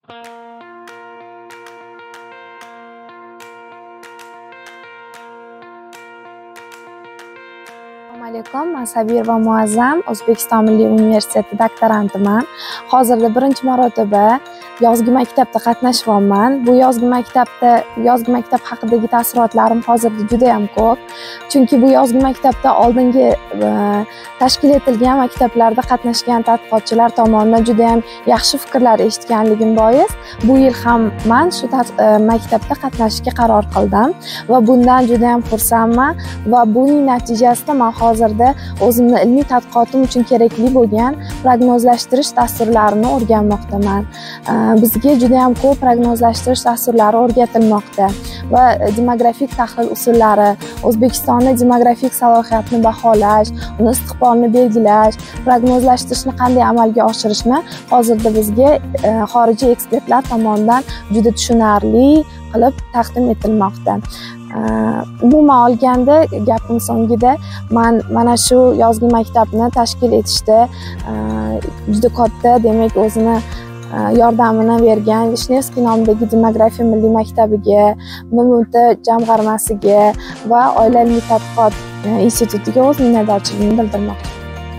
Assalomu alaykum, men Sabirova Muazzam, O'zbekiston Milliy universiteti doktorantiman. Hozirda birinchi marotaba yozgi maktabda qatnashyapman. Bu yozgi maktab haqidagi taassurotlarim hozirda juda ham ko'p. Chunki bu yozgi maktabda oldingi tashkil etilgan maktablarda qatnashgan tadqiqotchilar tomonidan juda ham yaxshi fikrlar eshitganligim bois, bu yil ham men shu maktabda qatnashishga qaror qildim va bundan juda ham xursandman va buning natijasida men hozirda o'zimni ilmiy tadqiqotim uchun kerakli bo'lgan prognozlashtirish dasturlarini o'rganmoqdaman. Bizga juda ham ko'p prognozlashtirish dasturlari o'rgatilmoqda va demografik tahlil usullari, O'zbekistonning demografik salohiyatini baholash, uni istiqbolni belgilash, prognozlashtirishni qanday amalga oshirishni hozirda bizga xorijiy ekspertlar tomonidan juda tushunarli qilib taqdim etilmoqda. Umuman olganda, gapning so'ngida mana shu yozgi maktabni tashkil etishda juda katta, demak, o'zini yordamini bergan Vishnevskiy nomidagi demografiya milliy maktabiga, MMT jamg'armasiga va oila ilmiy tadqiqot institutiga o'z minnatdorchiligimni bildirmoqchiman.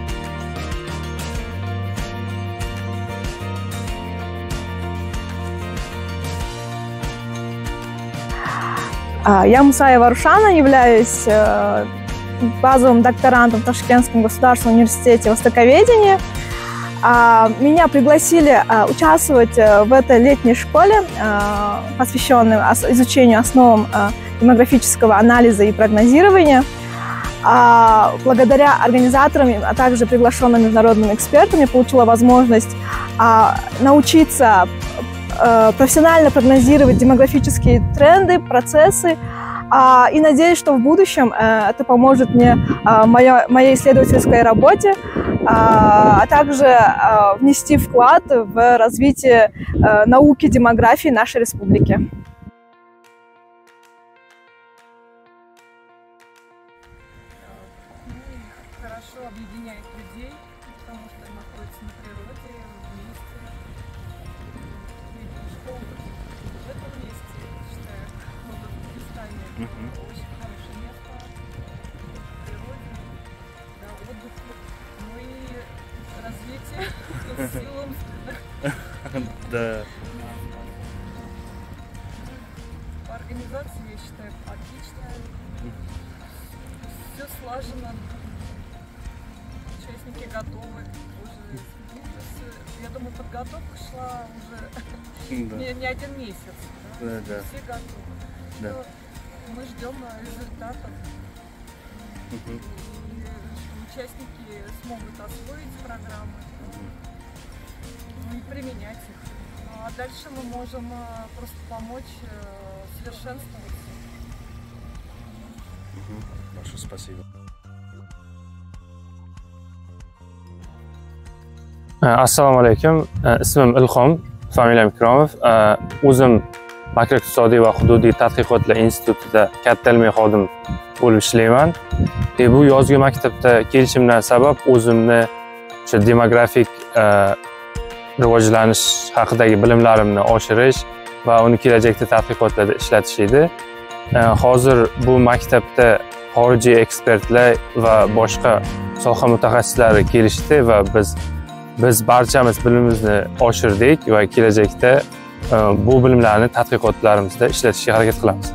Я Мусаева Рушана, являюсь базовым докторантом в Ташкентском государственном университете востоковедения. Меня пригласили участвовать в этой летней школе, посвященной изучению основам демографического анализа и прогнозирования. Благодаря организаторам, а также приглашенным международным экспертам, я получила возможность научиться профессионально прогнозировать демографические тренды, процессы. И надеюсь, что в будущем это поможет мне в моей исследовательской работе, а также внести вклад в развитие науки демографии нашей республики. Хорошо объединяет людей, потому что находятся на природе, вместе. Школа в этом месте, считаю, в Узбекистане очень хорошее место, природе, да, отдыху, ну и развитие силам. Да. По организации, я считаю, отлично. Все слажено. Участники готовы уже. Я думаю, подготовка шла уже не один месяц. Да? Все готовы. Да. Мы ждем результатов. И участники смогут освоить программы, и применять их. А дальше мы можем просто помочь совершенствоваться. Большое спасибо. Assalomu alaykum. Ismim Ilhom, familiyam Ikromov. O'zim makroiqtisodiy va hududiy tadqiqotlar institutida katta ilmiy xodim bo'lib ishlayman. Bu yozgi maktabda kelishimdan sabab o'zimni o'sha demografik rivojlanish haqidagi bilimlarimni oshirish va uni kelajakda tadqiqotlarda ishlatish edi. Hozir bu maktabda xorijiy ekspertlar va boshqa soha mutaxassislari kelishdi va biz barchamiz bilimimizni oshirdik va kelajakda bu bilimlarni tadqiqotlarimizda ishlatishga harakat qilamiz.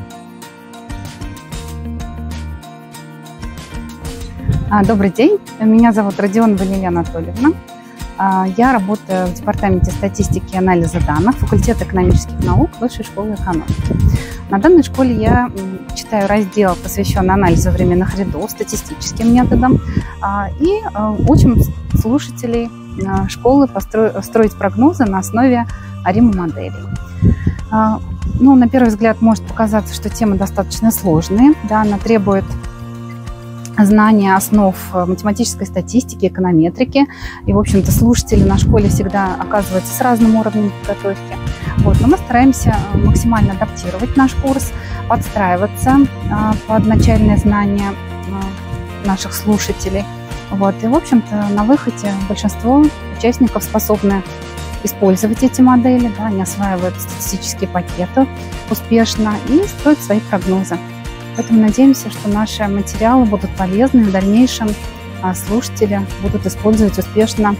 Добрый день, меня зовут Родионова Валерия Анатольевна. Я работаю в департаменте статистики и анализа данных факультета экономических наук Высшей школы экономики. На данной школе я читаю раздел, посвященный анализу временных рядов, статистическим методам, и учим слушателей школы строить прогнозы на основе ARIMA-моделей. Ну, на первый взгляд может показаться, что тема достаточно сложная, да, она требует знания основ математической статистики, эконометрики. И, в общем-то, слушатели на школе всегда оказываются с разным уровнем подготовки. Вот. Но мы стараемся максимально адаптировать наш курс, подстраиваться под начальные знания наших слушателей. Вот. И, в общем-то, на выходе большинство участников способны использовать эти модели, да, они осваивают статистические пакеты успешно и строят свои прогнозы. Поэтому надеемся, что наши материалы будут полезны и в дальнейшем слушатели будут использовать успешно.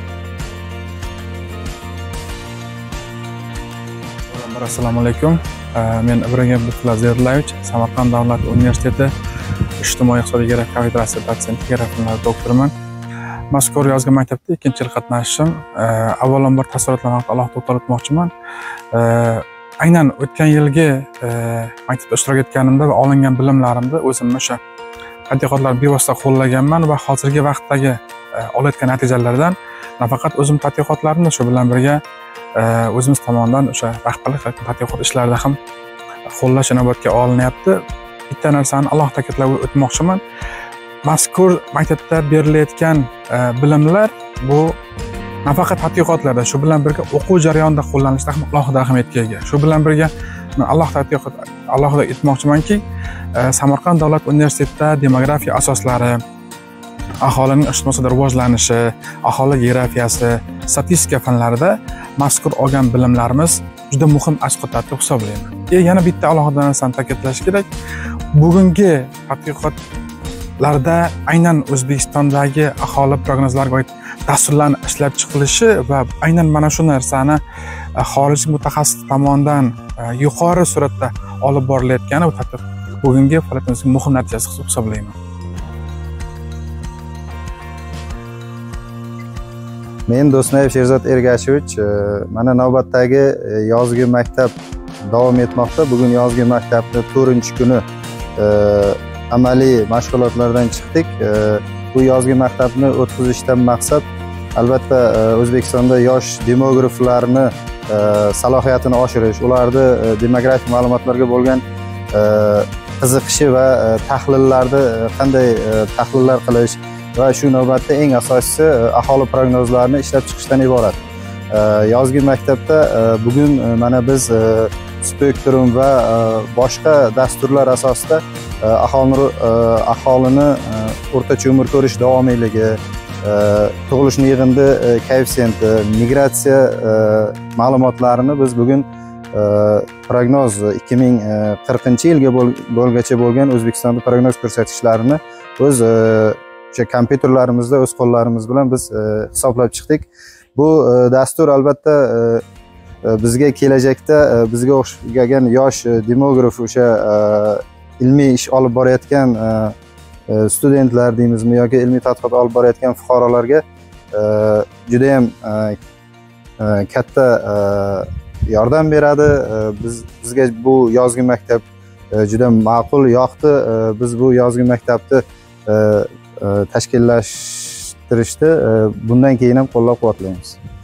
Assalomu alaykum. Men Ibragim Ziyodlayevich, Samarqand davlat universiteti ijtimoiy iqtisodiyot kafedrasi dotsenti, fanlar doktoriman. Mazkur yozgi maktabda 2-yil qatnashishim. Avvalambor taassurotlarga alohida to'xtalib o'tmoqchiman. Aynan o'tgan yilgi maktabda ishtirok etganimda va olingan bilimlarimda o'zimni o'sha tadqiqotlarni bevosita qo'llaganman va hozirgi vaqtdagi olayotgan natijalardan nafaqat o'zim tadqiqotlarimni shu bilan birga o'zimiz tomonidan o'sha rahbarlik tadqiqot ishlarida ham qo'llash inobatga olinyapti. Bitta narsani alohida ta'kidlab o'tmoqchiman. Mazkur maktabda berilayotgan bilimlar bu nafaqat tadqiqotlarda, shu bilan birga o'quv jarayonida qo'llanilishda ham alohida ahamiyatga ega. Shu bilan birga men alohida aytmoqchimanki, Samarqand davlat universitetida demografiya asoslari, aholining ijtimoiy rivojlanishi, aholi geografiyasi, statistika fanlarida mazkur olgan bilimlarimiz juda muhim asqotlar hisoblayman. Yana bitta alohida narsani ta'kidlash kerak. Bugungi tadqiqotlarda aynan O'zbekistondagi aholi prognozlariga oid dasturlarni ishlab chiqilishi va aynan mana shu narsani xorijiy mutaxassis tomonidan yuqori suratda olib borilayotgani bugungi faoliyatimizning muhim natijasi hisoblayman. Men Do'snayev Sherzod Ergashevich, mana navbatdagi yozgi maktab davom etmoqda. Bugun yozgi maktabning 4-kuni amaliy mashg'ulotlardan chiqdik. Bu yozgi maktabni o'tkazishdan maqsad albatta O'zbekistonda yosh demograflarni salohiyatini oshirish, ularni demografik ma'lumotlarga bo'lgan qiziqishi va tahlillarni qanday tahlillar qilish va shu navbatda eng asosiysi aholi prognozlarini ishlab chiqishdan iborat. Yozgi maktabda bugun mana biz spektrum va boshqa dasturlar asosida aholini o'rtacha umr ko'rish davomiyligi, tug'ilishni yig'indi koeffitsiyenti, migratsiya ma'lumotlarini biz bugun prognoz 2040-yilga bo'lgacha bo'lgan O'zbekistonda prognoz ko'rsatkichlarini o'z o'sha kompyuterlarimizda o'z qo'llarimiz bilan biz hisoblab chiqdik. Bu dastur albatta bizga kelajakda bizga o'xshagan yosh demograf o'sha ilmiy ish olib borayotgan studentlar deymizmi yoki ilmiy tadqiqot olib borayotgan fuqarolarga juda ham katta yordam beradi. Bizga bu yozgi maktab juda ma'qul yoqdi. Biz bu yozgi maktabni tashkillashtirishda bundan keyin ham qo'llab-quvvatlaymiz.